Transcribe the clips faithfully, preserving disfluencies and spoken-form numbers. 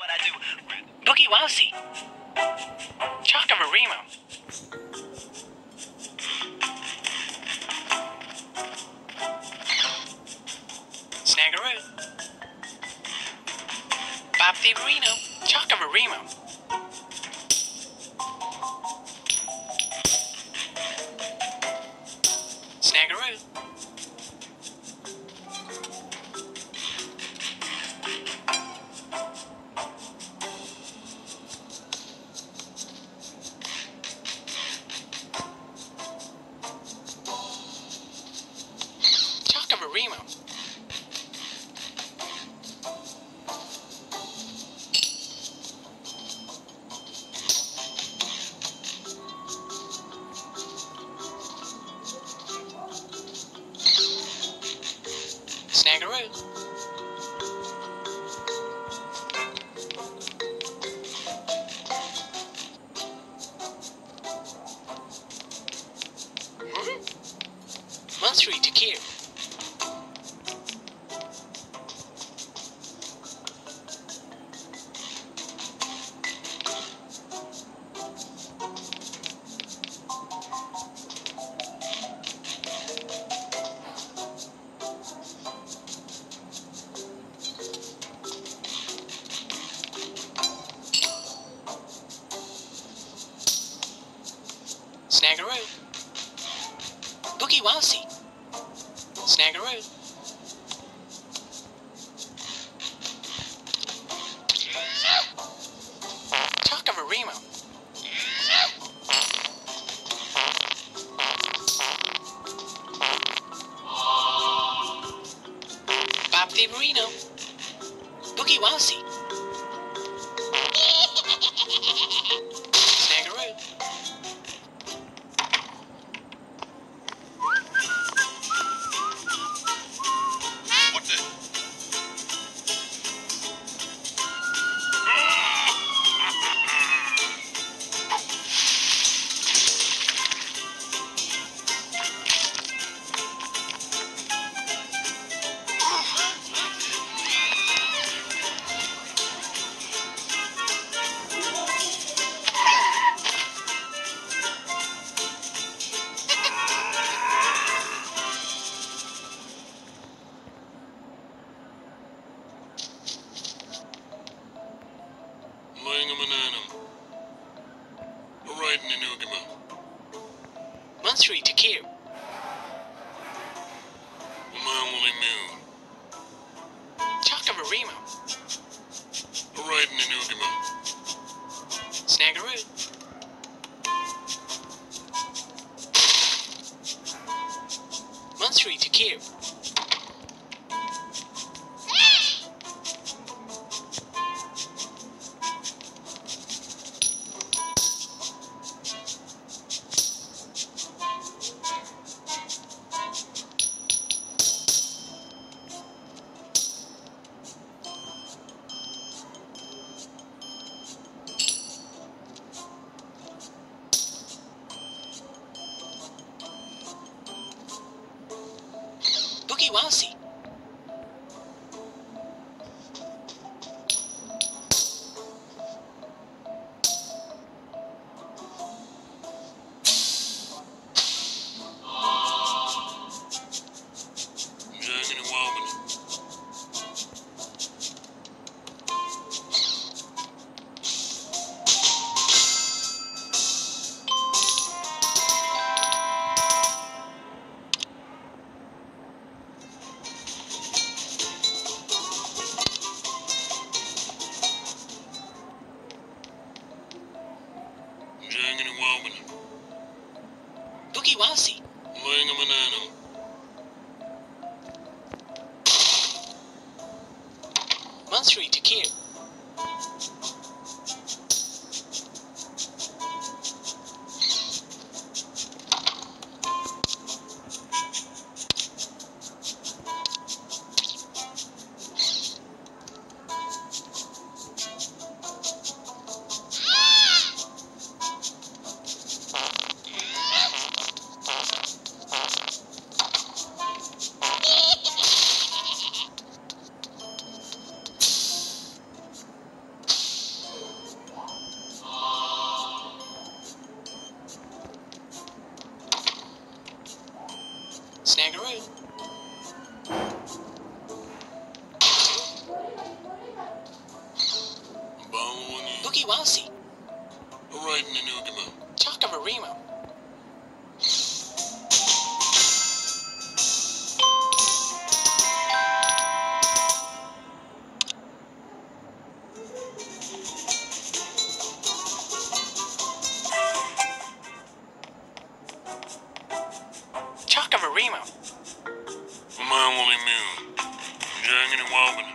What I do? Boogie Wowsy. Chalk of a Remo. Snaggeroo. Bob the Reno. Chalk of a Remo. Snaggeroo. Chalk of a Remo. Snaggeroo. Hmm? One three to kill. Snaggeroo. Boogie Wowsy. Snaggeroo. Chalk of a Remo. Bob the Reno. Boogie Wowsy. Snaggeroo. What the? Right in the Nugama. One three to kill. Momly Moon. Chalk of a Remo. Right in the Nugama. Snaggeroo. One three to kill. Boogie Wowsy. Jamming and wobbling. Jamming and wobbling. Boogie Wowsy. Laying a banana. One three to kill. Snaggeroo. Bone. Boogie Wowsy. Right in the Nugama. Talk of a Remo. Talk of a Remo. My only moon. Jangin' and Wauban.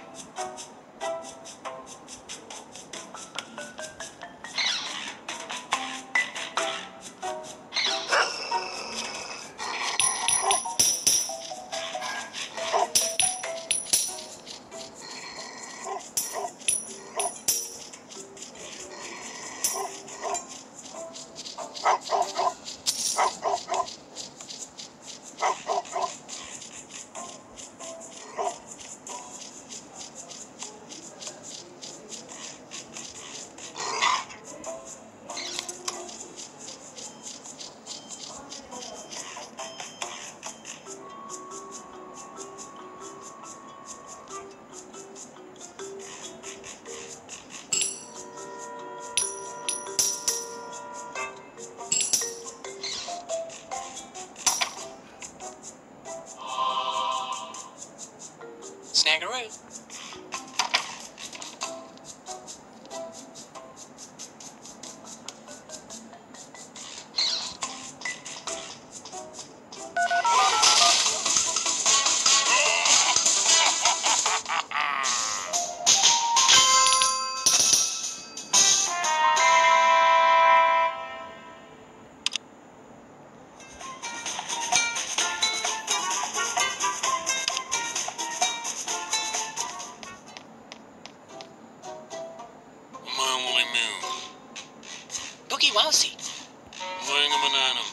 Snaggeroo. My only moon. Boogie Wowsy. Langam and Anum.